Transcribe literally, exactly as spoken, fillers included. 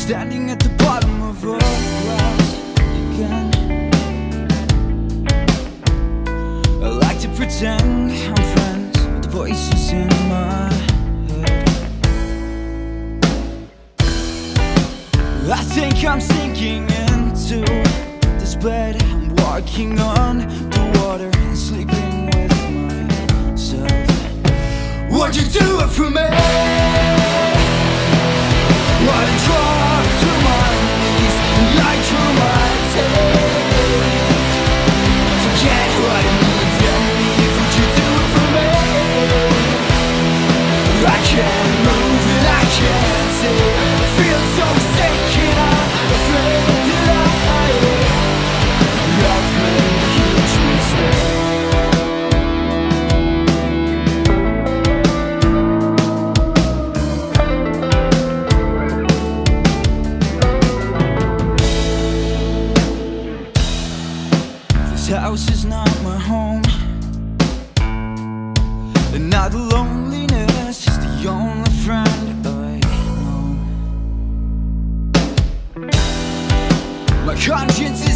standing at the bottom of a glass again. I like to pretend I'm friends with the voices in my head. I think I'm sinking into this bed. I'm walking on the water and sleeping with myself. Would you do it for me? Would I drop to my knees and lie to my teeth? Forget what I need and leave. Would you do it for me? I can't move and I can't see. I feel so sick and I'm afraid that I I've made a huge mistake. This house is not my home, and now the loneliness is the only friend I know. My conscience is